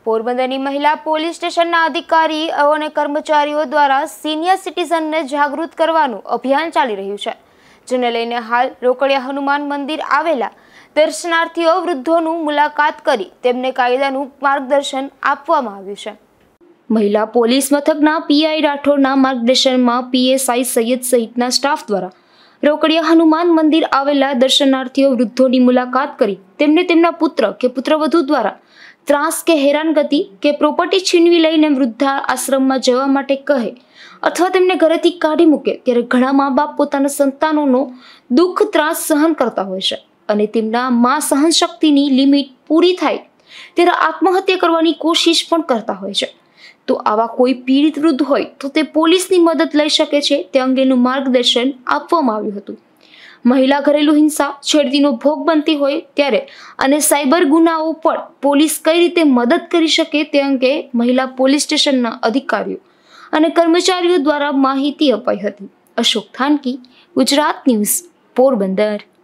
પોરબંદરની મહિલા પોલીસ સ્ટેશનના અધિકારીઓ અને કર્મચારીઓ દ્વારા સિનિયર સિટીઝનને જાગૃત કરવાનું અભિયાન ચાલી રહ્યું છે, જેને લઈને હાલ રોકડિયા હનુમાન મંદિર આવેલા દર્શનાર્થીઓ વૃદ્ધોનું મુલાકાત કરી તેમને કાયદાનું માર્ગદર્શન આપવામાં આવ્યું છે। મહિલા પોલીસ મથકના પીઆઈ રાઠોડના માર્ગદર્શનમાં પીએસઆઈ સૈયદ સહિતના સ્ટાફ દ્વારા રોકડિયા હનુમાન મંદિર આવેલા દર્શનાર્થીઓ વૃદ્ધોની મુલાકાત કરી તેમને તેમના પુત્ર કે પુત્રવધુ દ્વારા ત્રાસ કે હેરાનગતિ કે પ્રોપર્ટી છીનવી લઈને વૃદ્ધા આશ્રમમાં જવા માટે કહે અથવા તેમને ઘરેથી કાઢી મૂકે ત્યારે ઘણા મા બાપ પોતાના સંતાનોનો દુઃખ ત્રાસ સહન કરતા હોય છે અને તેમના મા સહન શક્તિની લિમિટ પૂરી થાય ત્યારે આત્મહત્યા કરવાની કોશિશ પણ કરતા હોય છે। તો આવા કોઈ પીડિત વૃદ્ધ હોય તો તે પોલીસની મદદ લઈ શકે છે તે અંગેનું માર્ગદર્શન આપવામાં આવ્યું હતું। મહિલા ઘરેલુ હિંસા છેડતીનો ભોગ બનતી હોય ત્યારે અને સાયબર ગુનાઓ પર પોલીસ કઈ રીતે મદદ કરી શકે તે અંગે મહિલા પોલીસ સ્ટેશનના અધિકારીઓ અને કર્મચારીઓ દ્વારા માહિતી અપાઈ હતી। અશોક થાનકી, ગુજરાત ન્યૂઝ, પોરબંદર।